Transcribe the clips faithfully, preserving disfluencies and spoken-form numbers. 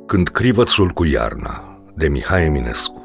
Când crivățul cu iarna, de Mihai Eminescu.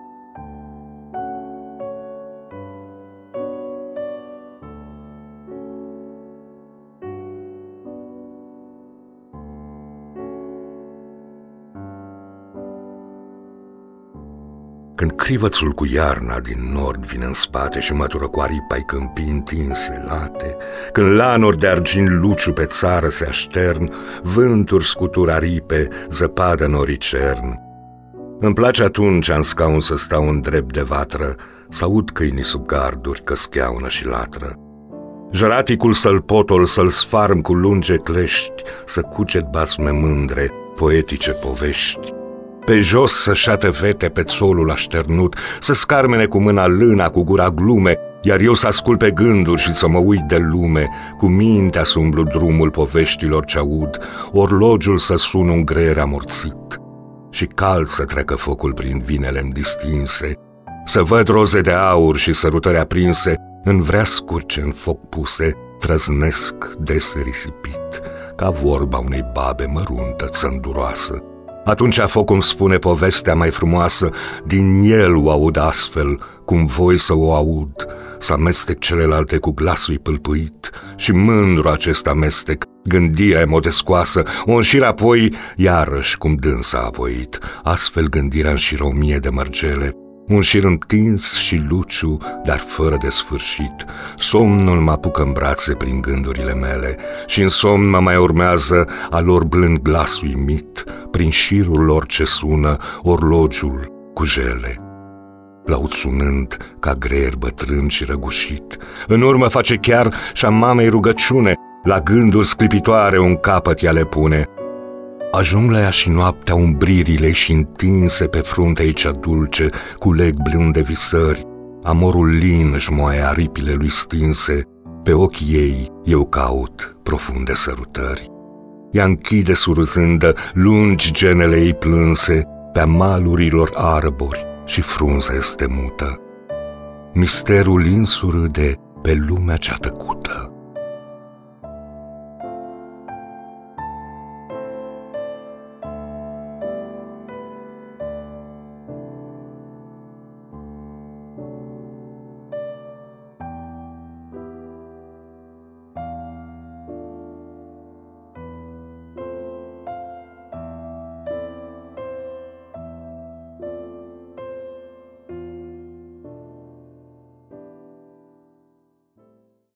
Când crivățul cu iarna din nord vine în spate și mătură cu aripa-i câmpii întinse, late, când lanuri de argint luciu pe țară se aștern, vânturi scutură aripe, zăpadă norii cern. Îmi place atunci în scaun să stau în drept de vatră, să aud câinii sub garduri că scheaună și latră. Jăraticul să-l potol, să-l sfarm cu lunge clești, să cucet basme mândre, poetice povești. Pe jos să șată vete pe țolul așternut, să scarmene cu mâna lâna, cu gura glume, iar eu să ascult pe gânduri și să mă uit de lume, cu mintea să umblu drumul poveștilor ce aud, orlogiul să sună un greier amorțit și cald să treacă focul prin vinele-mi distinse, să văd roze de aur și sărutări aprinse, în vreascuri ce în foc puse trăznesc des risipit, ca vorba unei babe măruntă, țânduroasă. Atunci foc îmi spune povestea mai frumoasă, din el o aud astfel, cum voi să o aud, să amestec celelalte cu glasul pâlpâit și mândru acest amestec, gândirea modescoasă, o înșir apoi iarăși cum dânsa a voit, astfel gândirea înșiră o mie de mărgele, un șir întins și luciu, dar fără de sfârșit. Somnul mă apucă în brațe prin gândurile mele și în somn mă mai urmează a lor blând glas uimit, prin șirul lor ce sună orlogiul cu jele. Laud sunând ca greier bătrân și răgușit, în urmă face chiar și-a mamei rugăciune, la gânduri sclipitoare un capăt ea le pune. Ajung la ea și noaptea umbririle și întinse pe fruntea ei cea dulce, culeg blânde visări, amorul lin își moaie aripile lui stinse, pe ochii ei eu caut profunde sărutări. Ea închide surâzândă lungi genele ei plânse, pe-a malurilor arbori și frunza este mută. Misterul lin surâde pe lumea cea tăcută.